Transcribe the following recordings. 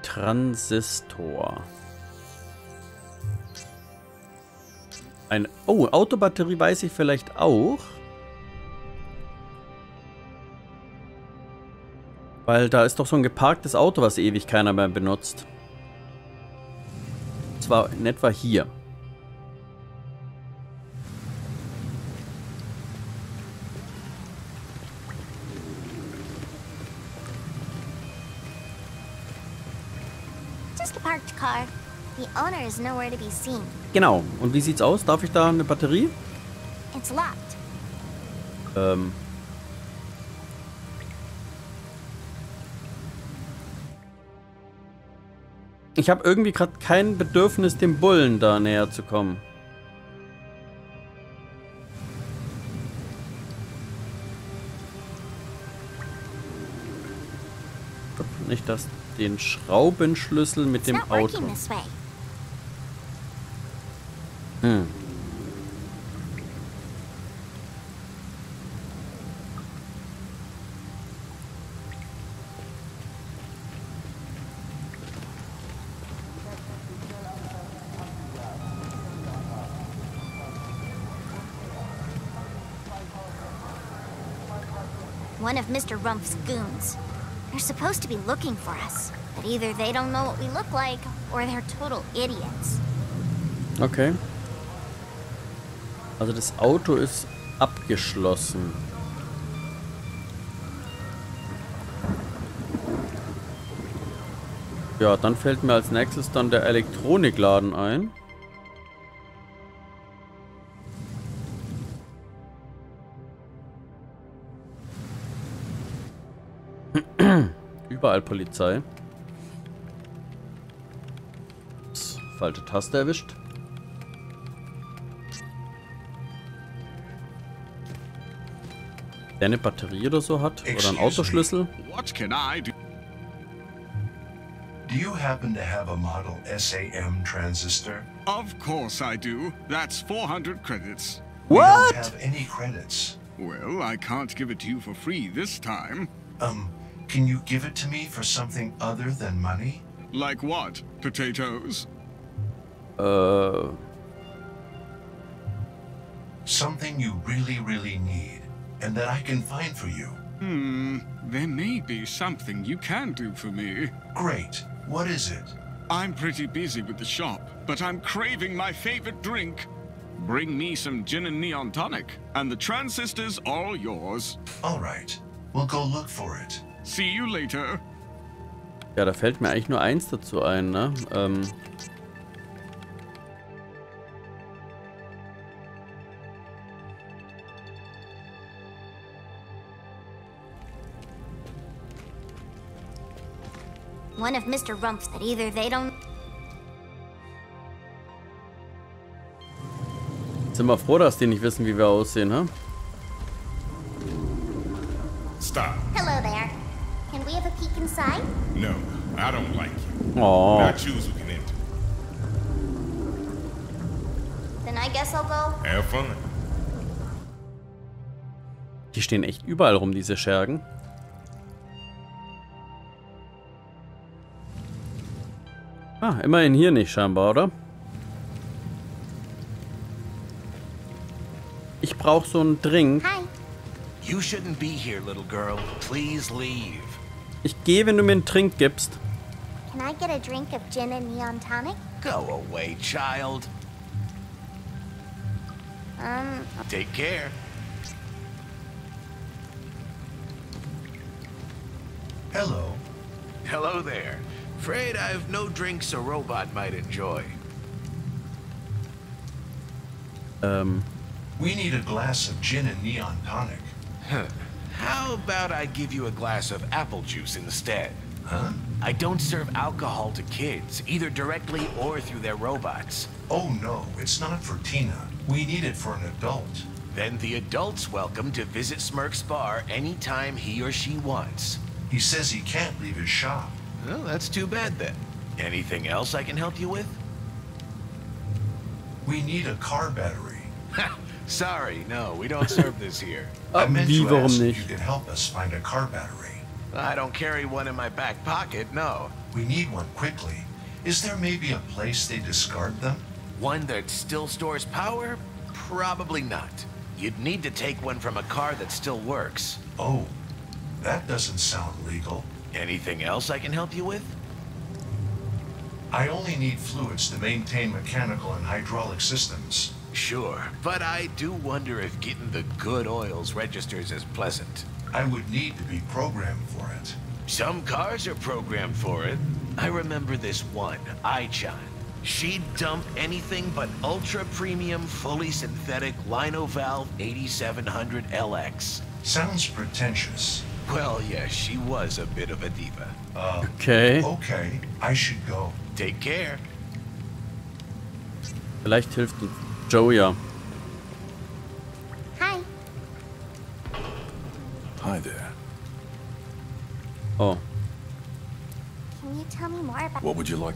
Transistor. Oh, Autobatterie weiß ich vielleicht auch. Weil da ist doch so ein geparktes Auto, was ewig keiner mehr benutzt. Und zwar in etwa hier. Just a parked car. The owner is nowhere to be seen. Genau. Und wie sieht's aus? Darf ich da eine Batterie? It's locked. Ich habe irgendwie gerade kein Bedürfnis, dem Bullen da näher zu kommen. Nicht das, den Schraubenschlüssel mit dem Auto. One of Mr. Rumpf's goons. They're supposed to be looking for us, but either they don't know what we look like, or they're total idiots. Okay. Also das Auto ist abgeschlossen. Ja, dann fällt mir als nächstes dann der Elektronikladen ein. Überall Polizei. Ups, falsche Taste erwischt. Der eine Batterie oder so hat? Oder einen Autoschlüssel? What can I do? Do you happen to have a model SAM transistor? Of course I do. That's 400 credits. We don't have any credits. Well, I can't give it to you for free this time. Can you give it to me for something other than money? Like what? Potatoes? Something you really, really need, and that I can find for you. There may be something you can do for me. Great. What is it? I'm pretty busy with the shop, but I'm craving my favorite drink. Bring me some gin and neon tonic, and the transistor's all yours. All right. We'll go look for it. See you later. Ja, da fällt mir eigentlich nur eins dazu ein, ne? One of Mr. Rumpf's that either they don't... Sind wir froh, dass die nicht wissen, wie wir aussehen, ha? Stop. Hello there. Can we have a peek inside? No, I don't like you. Oh. I choose who can enter. Then I guess I'll go. Have fun. Die stehen echt überall rum, diese Schergen. Ah, immerhin hier nicht scheinbar, oder? Ich brauche so einen Drink. Hi. You shouldn't be here, little girl. Please leave. Ich gehe, wenn du mir einen Trink gibst. Can I get a drink of gin and neon tonic? Go away, child. Take care. Hello. Hello there. Afraid I've no drinks a robot might enjoy. We need a glass of gin and neon tonic. How about I give you a glass of apple juice instead? Huh? I don't serve alcohol to kids, either directly or through their robots. Oh no, it's not for Tina. We need it for an adult. Then the adult's welcome to visit Smirk's bar anytime he or she wants. He says he can't leave his shop. Well, that's too bad then. Anything else I can help you with? We need a car battery. Sorry, no, we don't serve this here. I meant Wie, to warum ask if nicht? you could help us find a car battery. I don't carry one in my back pocket, no. We need one quickly. Is there maybe a place they discard them? One that still stores power? Probably not. You'd need to take one from a car that still works. Oh, that doesn't sound legal. Anything else I can help you with? I only need fluids to maintain mechanical and hydraulic systems. Sure, but I do wonder if getting the good oils registers as pleasant. I would need to be programmed for it. Some cars are programmed for it. I remember this one, Ai-chan. She'd dump anything but ultra-premium, fully synthetic Linovalve 8700 LX. Sounds pretentious. Well, yeah, she was a bit of a diva. Okay. Okay, I should go. Take care. Vielleicht hilft uns Joe ja. Hi. Hi there. Oh. Can you tell me more about... What would you like?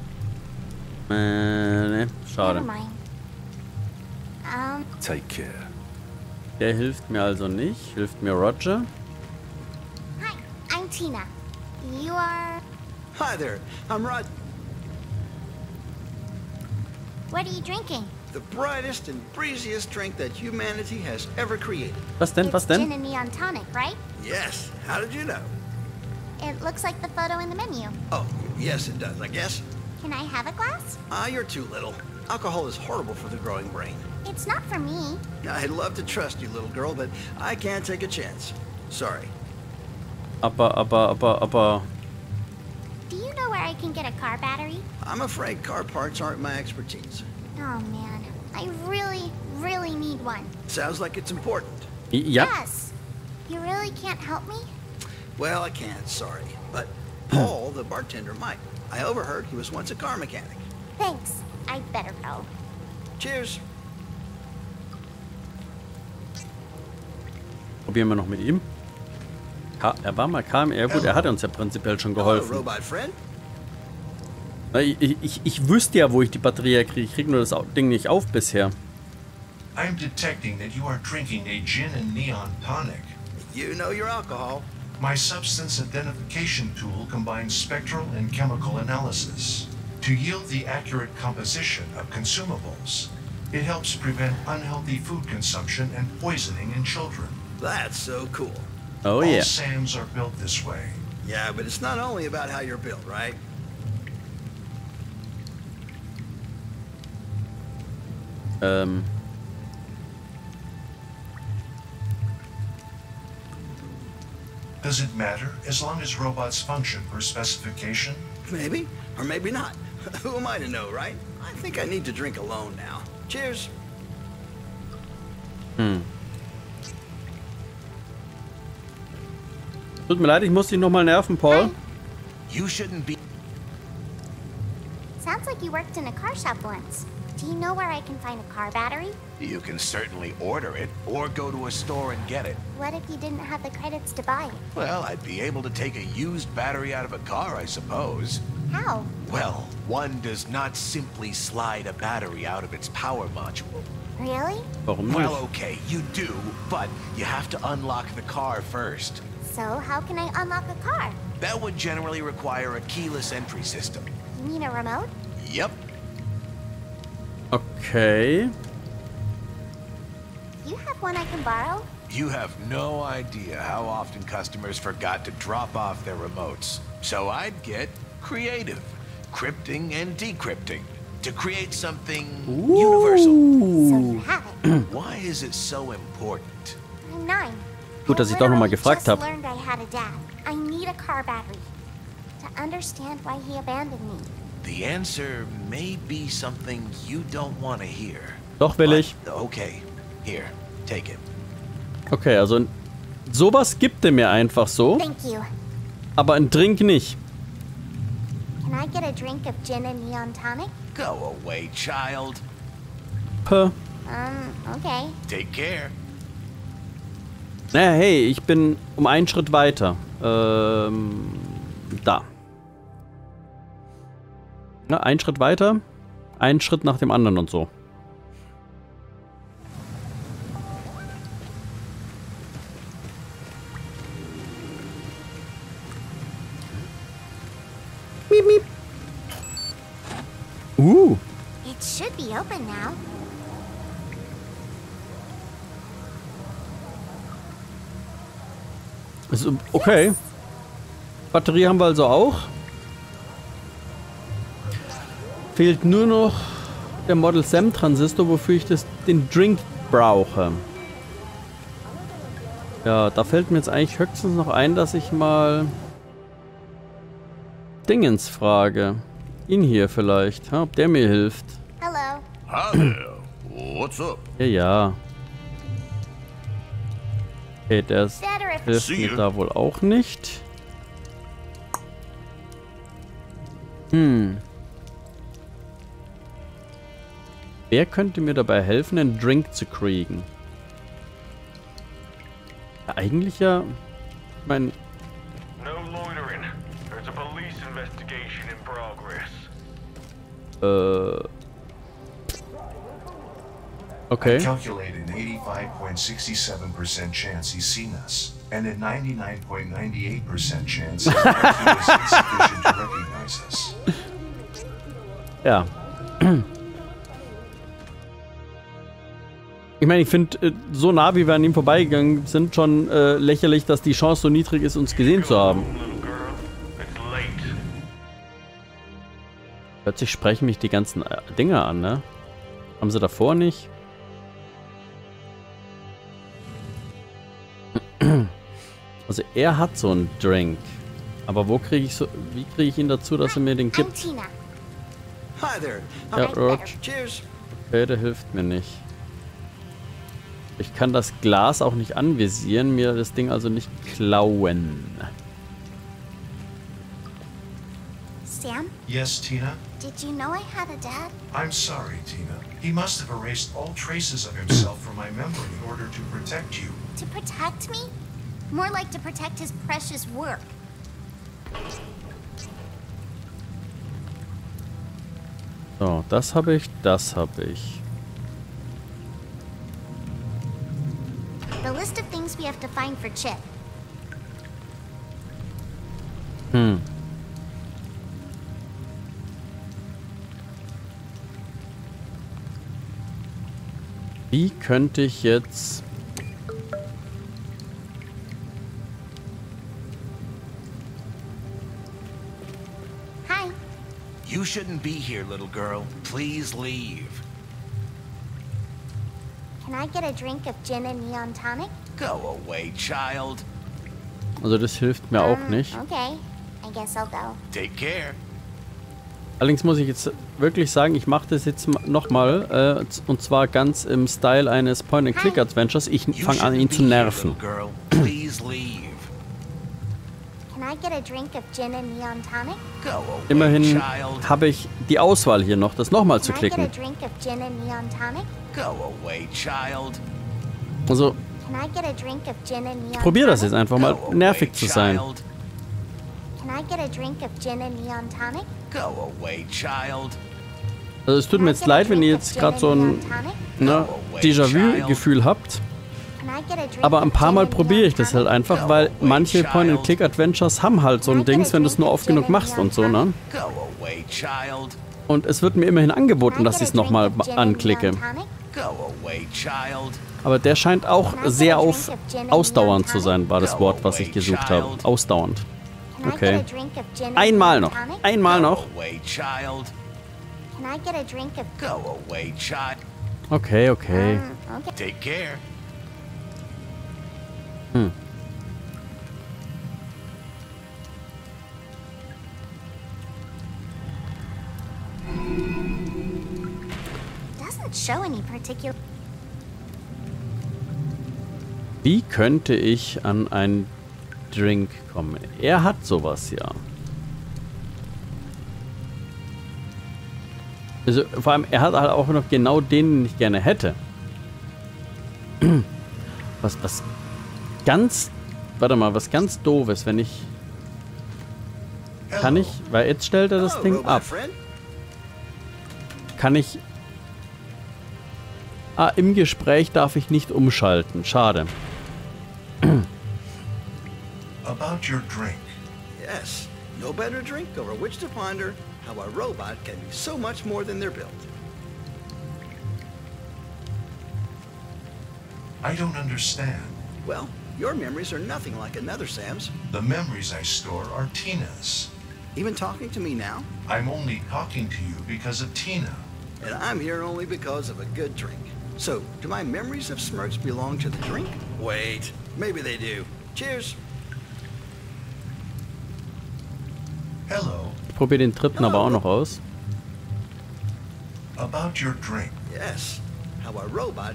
Ne, schade. Never mind. Take care. Der hilft mir also nicht. Hilft mir Roger. Hi, I'm Tina. You are... Hi there, I'm Rod. What are you drinking? The brightest and breeziest drink that humanity has ever created. Was denn? Was It's gin denn? and neon tonic, right? Yes, how did you know? It looks like the photo in the menu. Oh, yes it does, I guess. Can I have a glass? You're too little. Alcohol is horrible for the growing brain. It's not for me. I'd love to trust you, little girl, but I can't take a chance. Sorry. Aber. Do you know where I can get a car battery? I'm afraid car parts aren't my expertise. Oh man, I really need one. Sounds like it's important. Ja. Yes. You really can't help me? Well, I can't, sorry. But Paul, the bartender, might. I overheard he was once a car mechanic. Thanks. I'd better go. Cheers. Probieren wir noch mit ihm. Er war mal KMR. Gut, er hat uns ja prinzipiell schon Hello, geholfen. robot friend. Ich wüsste ja, wo ich die Batterie herkriege. Ich kriege nur das Ding nicht auf bisher. I'm detecting that you are drinking a gin and neon tonic. You know your alcohol. My substance identification tool combines spectral and chemical analysis to yield the accurate composition of consumables. It helps prevent unhealthy food consumption and poisoning in children. That's so cool. Oh All yeah. SAMs are built this way. Yeah, but it's not only about how you're built, right? Does it matter as long as robots function per specification? Maybe, or maybe not. Who am I to know, right? I think I need to drink alone now. Cheers. Tut mir leid, ich muss dich nochmal nerven, Paul. You shouldn't be... Sounds like you worked in a car shop once. Do you know where I can find a car battery? You can certainly order it, or go to a store and get it. What if you didn't have the credits to buy it? Well, I'd be able to take a used battery out of a car, I suppose. How? Well, one does not simply slide a battery out of its power module. Really? Warum Well, nicht? okay, you do, but you have to unlock the car first. So how can I unlock a car? That would generally require a keyless entry system. You mean a remote? Yep. Okay. You have one I can borrow? You have no idea how often customers forgot to drop off their remotes. So I'd get creative, crypting and decrypting, to create something universal. So you have it. Why is it so important? I'm 9. Gut, dass ich doch noch mal gefragt habe. habe. I learned I had a dad. I need a car battery to understand why he abandoned me. The answer may be something you don't want to hear. Doch, will ich. But, okay, here, take it. Okay, also sowas gibt er mir einfach so, Thank you. aber ein Drink nicht. Can I get a drink of gin and neon tonic? Go away, child. Puh. Okay. Take care. Naja, hey, ich bin um einen Schritt weiter. Da. Na, einen Schritt weiter, einen Schritt nach dem anderen und so. It should be open now. Ist okay. Batterie haben wir also auch. Fehlt nur noch der Model Sam Transistor, wofür ich den Drink brauche. Ja, da fällt mir jetzt eigentlich höchstens noch ein, dass ich mal Dingens frage. Ihn hier vielleicht, ob der mir hilft. Hello. Hi there. What's up? Ja. Okay, der hilft See mir you. da wohl auch nicht. Wer könnte mir dabei helfen, einen Drink zu kriegen? Ja, eigentlich ja... Ich meine... No loitering. There's a police investigation in progress. Okay. I calculated an 85.67% chance he's seen us, and a 99.98% chance his IQ is insufficient to recognize us. Ja. Ich meine, ich finde, so nah wie wir an ihm vorbeigegangen sind, schon lächerlich, dass die Chance so niedrig ist, uns gesehen zu haben. Little girl, it's late. Plötzlich sprechen mich die ganzen Dinger an, ne? Haben sie davor nicht? Also er hat so einen Drink. Aber wie kriege ich ihn dazu, dass er mir den I'm gibt? Tina. Hi there. Ja, Roach. Cheers. Okay, der hilft mir nicht. Ich kann das Glas auch nicht anvisieren, mir das Ding also nicht klauen. Sam, Yes, Tina? did you know I had a dad? I'm sorry, Tina. He must have erased all traces of himself from my memory in order to protect you. To protect me? More like to protect his precious work. So, das habe ich, das habe ich. The list of things we have to find for Chip. Wie könnte ich jetzt... Hi. You shouldn't be here, little girl. Please leave. Can I get a drink of gin and neon tonic? Go away, child. Also das hilft mir auch nicht. Okay. I guess I'll go. Take care. Allerdings muss ich jetzt wirklich sagen, ich mache das jetzt nochmal. Und zwar ganz im Style eines Point-and-Click-Adventures. Ich You fange an, shouldn't ihn be zu here, nerven. little girl. Please leave. Can I get a drink of gin and neon tonic? Go away, Immerhin child. habe ich die Auswahl hier noch, das nochmal zu Can I get a klicken. drink of gin and neon tonic? Go away, child. Also, Can I get a drink of gin and neon ich probiere das jetzt tonic? einfach mal, Go away, nervig zu sein. child. Can I get a drink of gin and neon tonic? Go away, child. Also es tut mir jetzt leid, wenn ihr jetzt gerade so ein ne, Déjà-vu-Gefühl habt. Aber ein paar Mal probiere ich das halt einfach, weil manche Point-and-Click-Adventures haben halt so ein Dings, wenn du es nur oft genug machst und so, ne? Go away, child. Und es wird mir immerhin angeboten, dass ich es nochmal anklicke. Go away, child. Aber der scheint auch sehr ausdauernd zu sein, war das Wort, was ich gesucht habe. Ausdauernd. Okay. Einmal noch. Einmal noch. Go away, child. Can I get a drink of... Go away, child. Okay, okay. Okay. Take care. Doesn't show any particular... Wie könnte ich an einen Drink kommen? Er hat sowas, ja. Also vor allem, er hat halt auch noch genau den, den ich gerne hätte. Was ganz... Warte mal, was ganz doofes, wenn ich... Kann ich... Weil jetzt stellt er das Hello, Ding robot ab. friend. Kann ich... Ah, im Gespräch darf ich nicht umschalten. Schade. About your drink. Yes, No better drink over which to ponder how a robot can be so much more than they're built. I don't understand. Well, your memories are nothing like another Sam's. The memories I store are Tina's. Even talking to me now? I'm only talking to you because of Tina. And I'm here only because of a good drink. So, do my memories of Smirks belong to the drink? Wait, maybe they do. Cheers. Hello. Ich probiere den dritten aber auch noch aus. About your drink. Yes. How a robot...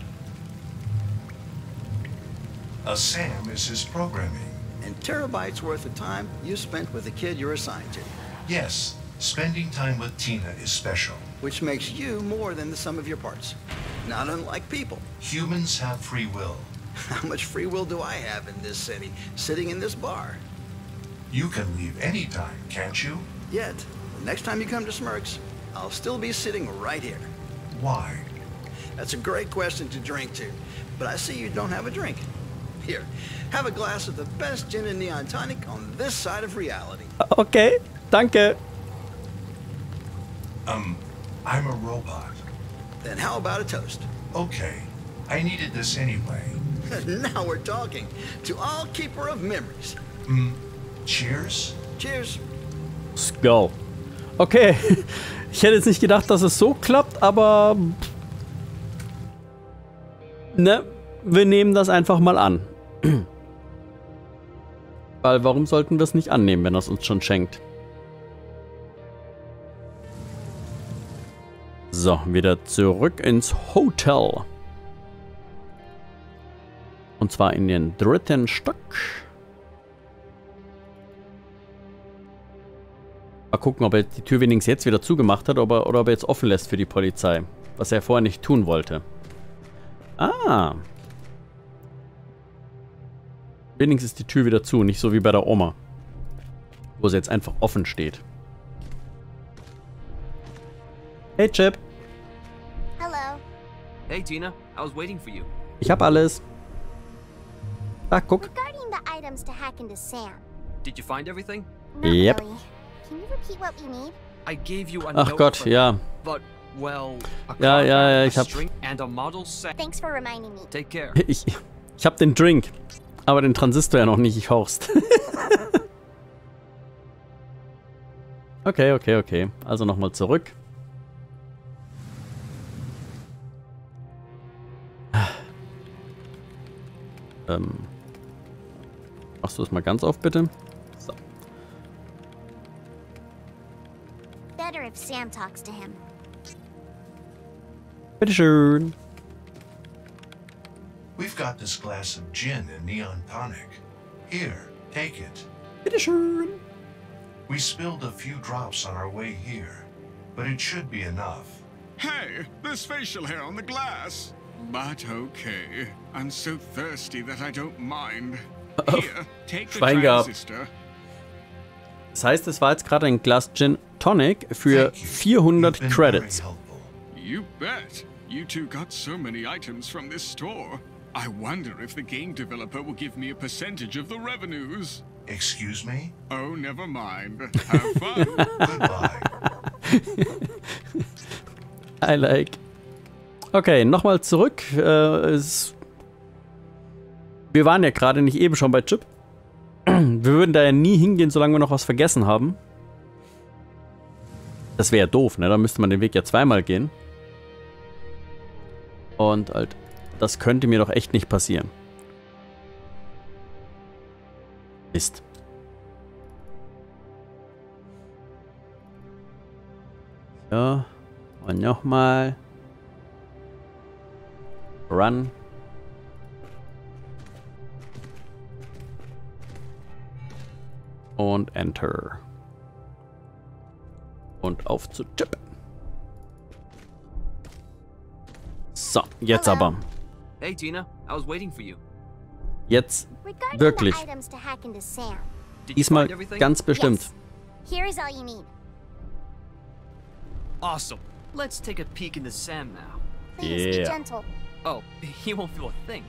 A Sam is his programming. And terabytes worth of time you spent with the kid you're assigned to. Yes, spending time with Tina is special. Which makes you more than the sum of your parts. Not unlike people. Humans have free will. How much free will do I have in this city, sitting in this bar? You can leave anytime, can't you? Yet, the next time you come to Smirks, I'll still be sitting right here. Why? That's a great question to drink to, but I see you don't have a drink. Here, have a glass of the best gin and neon tonic on this side of reality. Okay, danke. I'm a robot. Then how about a toast? Okay, I needed this anyway. Now we're talking. To all keeper of memories. Cheers? Cheers. Let's go. Okay, ich hätte jetzt nicht gedacht, dass es so klappt, aber... Ne, wir nehmen das einfach mal an. Weil warum sollten wir es nicht annehmen, wenn er es uns schon schenkt? So, wieder zurück ins Hotel. Und zwar in den 3. Stock. Mal gucken, ob er die Tür wenigstens jetzt wieder zugemacht hat oder ob er jetzt offen lässt für die Polizei. Was er vorher nicht tun wollte. Ah. Wenigstens ist die Tür wieder zu, nicht so wie bei der Oma. Wo sie jetzt einfach offen steht. Hey Chip. Hello. Hey Tina, I was waiting for you. Ich hab alles. Ah, guck. Regarding the items to hack into Sam. Did you find everything? Not Yep. really. Can you repeat what we need? I gave you a Ach note Gott, from ja. him, but well, a Ja, ja, car, ja, a ich hab... string and a model set. Thanks for reminding me. Take care. Ich hab den Drink. Aber den Transistor ja noch nicht, ich Horst. Okay. Also nochmal zurück. Machst du das mal ganz auf, bitte? So. Better if Sam talks to him. Bitteschön. We've got this glass of gin and neon tonic. Here, take it. Bitteschön. We spilled a few drops on our way here, but it should be enough. Hey, there's facial hair on the glass. But okay, I'm so thirsty that I don't mind. Here, take the Schwein gehabt. transistor. Das heißt, es war jetzt gerade ein Glas Gin Tonic für Thank you. 400 You've been Credits. very helpful. You bet. You two got so many items from this store. I wonder if the game developer will give me a percentage of the revenues. Excuse me? Oh, never mind. Have fun. Goodbye. I like. Okay, nochmal zurück. Wir waren ja gerade nicht eben schon bei Chip. Wir würden da ja nie hingehen, solange wir noch was vergessen haben. Das wäre ja doof, ne? Da müsste man den Weg ja zweimal gehen. Und halt, das könnte mir doch echt nicht passieren. Mist. So, und nochmal. Run. Und Enter. Und auf zu Chip. So, jetzt Hello. aber. Hey Tina, I was waiting for you. Jetzt Regarding wirklich. the items to hack into Sam. Did you Diesmal find everything? ganz bestimmt. Yes. Here is all you need. Awesome. Let's take a peek into Sam now. Please be Yeah. gentle. Oh, he won't feel a thing.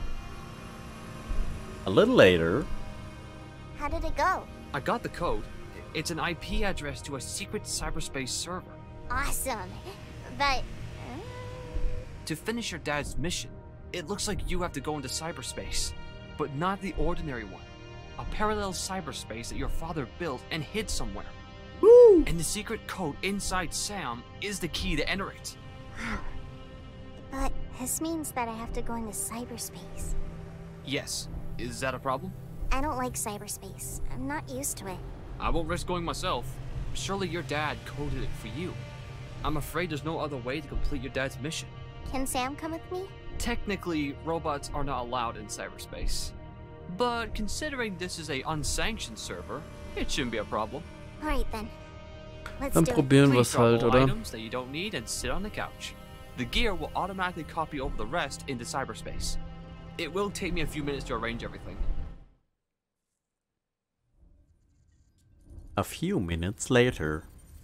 A little later. How did it go? I got the code. It's an IP address to a secret cyberspace server. Awesome. But... To finish your dad's mission, it looks like you have to go into cyberspace. But not the ordinary one. A parallel cyberspace that your father built and hid somewhere. Woo! And the secret code inside Sam is the key to enter it. Wow. But this means that I have to go into cyberspace. Yes. Is that a problem? I don't like cyberspace. I'm not used to it. I won't risk going myself. Surely your dad coded it for you. I'm afraid there's no other way to complete your dad's mission. Can Sam come with me? Technically, robots are not allowed in cyberspace. But considering this is a unsanctioned server, it shouldn't be a problem. Alright then. Let's Dann do it. probieren wir Please es drop halt, all oder? items that you don't need and sit on the couch. The gear will automatically copy over the rest into cyberspace. It will take me a few minutes to arrange everything. A few minutes later.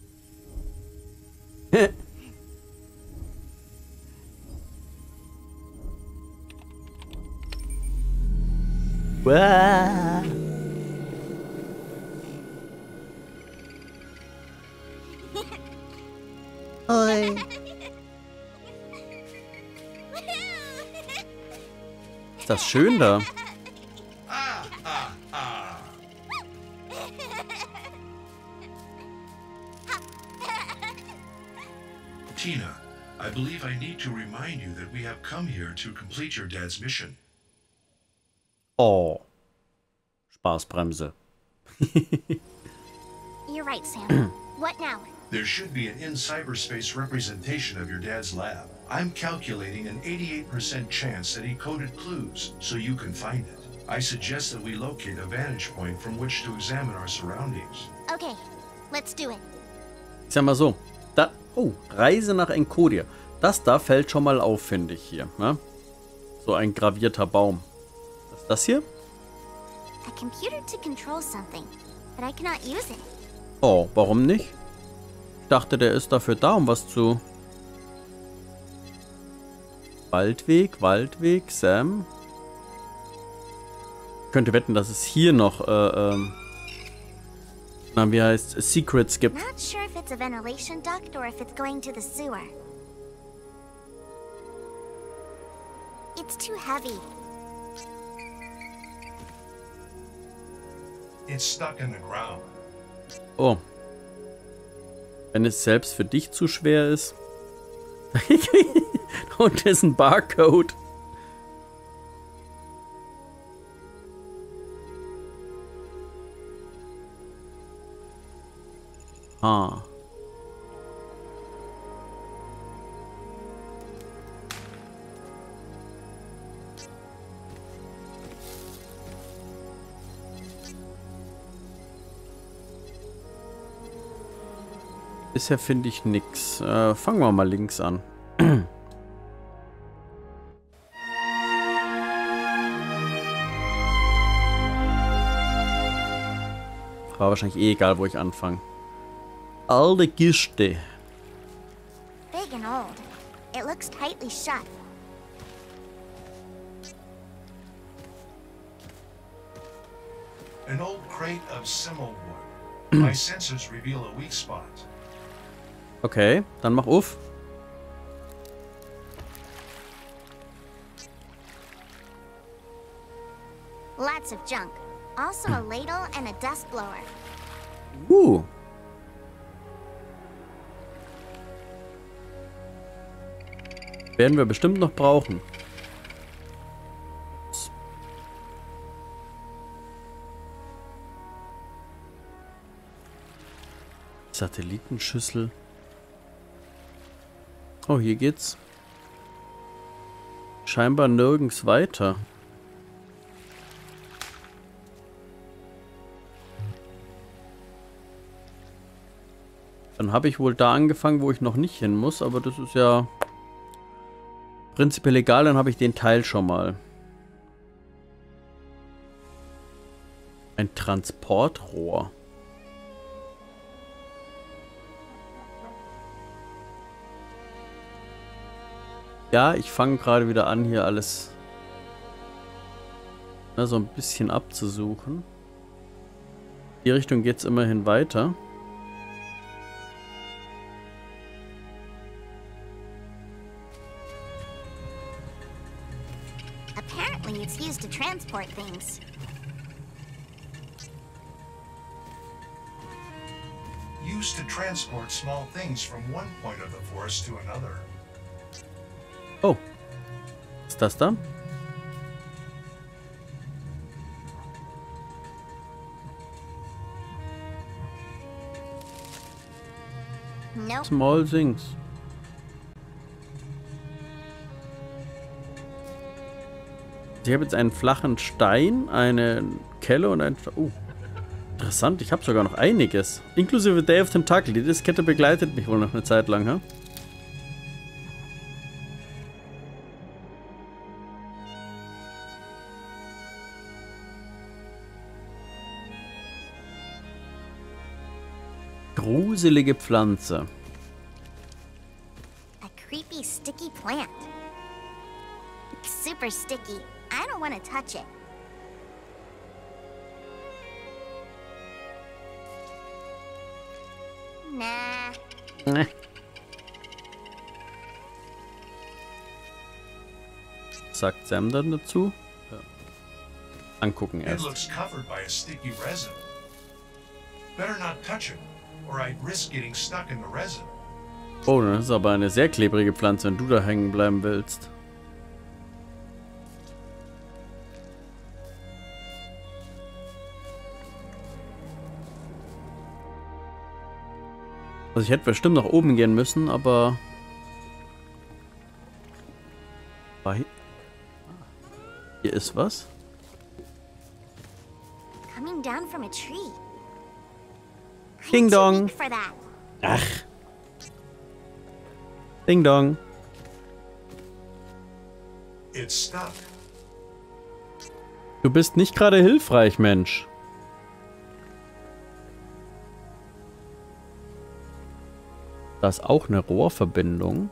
Wah. Oi. Ist das schön da? Tina, I believe I need to remind you that we have come here to complete your dad's mission. Oh. Spaßbremse. You're right, Sam. What now? There should be an in-cyberspace representation of your dad's lab. I'm calculating an 88% chance that he coded clues, so you can find it. I suggest that we locate a vantage point from which to examine our surroundings. Okay, let's do it. Ich sag mal so. Da, oh, Reise nach Encodia. Das da fällt schon mal auf, finde ich hier. Ne? So ein gravierter Baum. Was ist das hier? A computer to control something, but I cannot use it. Oh, warum nicht? Ich dachte, der ist dafür da, um was zu... Waldweg, Sam. Ich könnte wetten, dass es hier noch, na, wie heißt es? Secrets gibt. Not sure if it's a ventilation duct or if it's going to the sewer. It's too heavy. It's stuck in the ground. Oh. Wenn es selbst für dich zu schwer ist. Und das ist ein Barcode. Ah. Bisher finde ich nix. Fangen wir mal links an. War wahrscheinlich eh egal, wo ich anfange. Alte Kiste. Big and old. It looks tightly shut. An old crate of Simmelwood. My sensors reveal a weak spot. Okay, dann mach auf. Lots of junk. Also a ladle and a dust blower. Werden wir bestimmt noch brauchen. Satellitenschüssel. Oh, hier geht's scheinbar nirgends weiter. Dann habe ich wohl da angefangen, wo ich noch nicht hin muss, aber das ist ja prinzipiell egal, dann habe ich den Teil schon mal. Ein Transportrohr. Ja, ich fange gerade wieder an, hier alles so ein bisschen abzusuchen. Die Richtung geht's immerhin weiter. Apparently it's used to transport things. Used to transport small things from one point of the forest to another. Oh. Was ist das da? Nope. Small things. Ich habe jetzt einen flachen Stein, eine Kelle und ein... Oh, interessant. Ich habe sogar noch einiges. Inklusive Day of Tentacle. Die Diskette begleitet mich wohl noch eine Zeit lang, ha? Gruselige Pflanze. A creepy, sticky plant. It's super sticky. I don't want to touch it. Nah. Sagt Sam dann dazu? Ja. Angucken It erst. looks covered by a sticky resin. Better not touch it, or I'd risk getting stuck in the resin. Oh, das ist aber eine sehr klebrige Pflanze, wenn du da hängen bleiben willst. Also ich hätte bestimmt nach oben gehen müssen, aber... Hier ist was? Coming down from a tree. Ding I'm too dong. weak for that. Ach. Ding dong. It's stuck. Du bist nicht gerade hilfreich, Mensch. Da ist auch eine Rohrverbindung.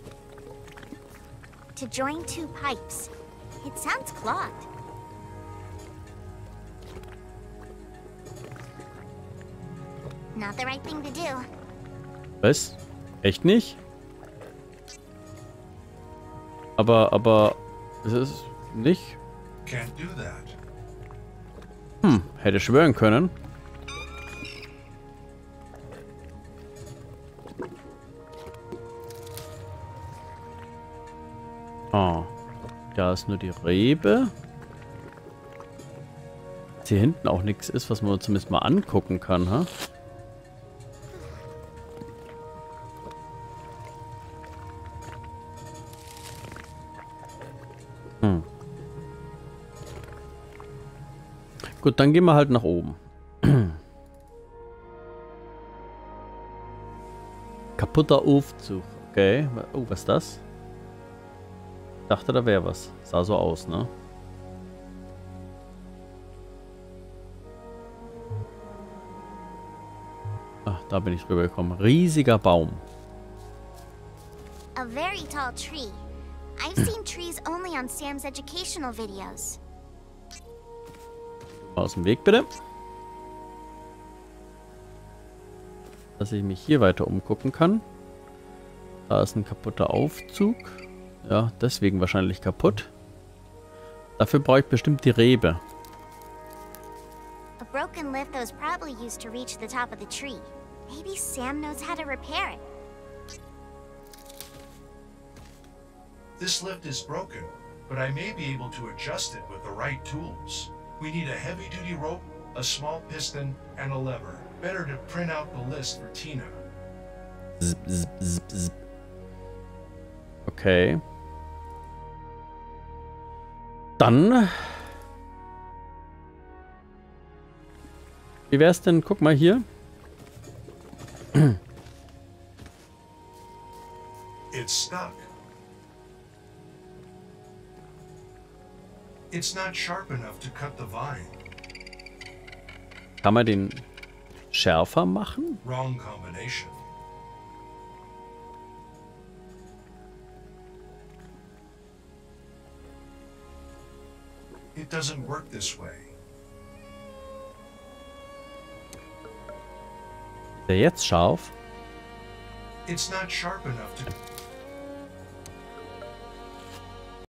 To join two pipes. It sounds clogged. Not the right thing to do. Was? Echt nicht? Aber ist es nicht? Can't do that. Hätte schwören können. Oh. Da ist nur die Rebe. Dass hier hinten auch nichts ist, was man zumindest mal angucken kann, ha? Gut, dann gehen wir halt nach oben. Kaputter Aufzug. Okay. Oh, was ist das? Ich dachte, da wäre was. Sah so aus, ne? Ach, da bin ich rübergekommen. Riesiger Baum. A very tall tree. I've seen trees only on Sam's educational videos. Mal aus dem Weg, bitte. Dass ich mich hier weiter umgucken kann. Da ist ein kaputter Aufzug. Ja, deswegen wahrscheinlich kaputt. Dafür brauche ich bestimmt die Rebe. A broken lift that was probably used to reach the top of the tree. Maybe Sam knows how to repair it. This lift is broken, but I may be able to adjust it with the right tools. We need a heavy-duty rope, a small piston, and a lever. Better to print out the list for Tina. Zip, zip, zip, zip. Okay. Dann... Wie wär's denn? Guck mal hier. It's stuck. It's not sharp enough to cut the vine. Kann man den schärfer machen? Wrong combination. It doesn't work this way. Der jetzt scharf? It's not sharp enough to...